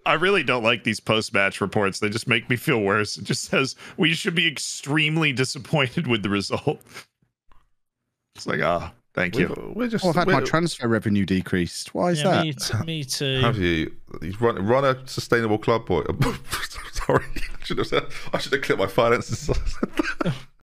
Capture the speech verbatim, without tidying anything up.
I really don't like these post-match reports. They just make me feel worse. It just says we should be extremely disappointed with the result. It's like, ah, oh, thank we're, you. We're just. Oh, I've had we're, my transfer revenue decreased. Why is yeah, that? Me, t me too. Have you? You've run run a sustainable club, boy. Sorry, I should have said. I should have clicked my finances.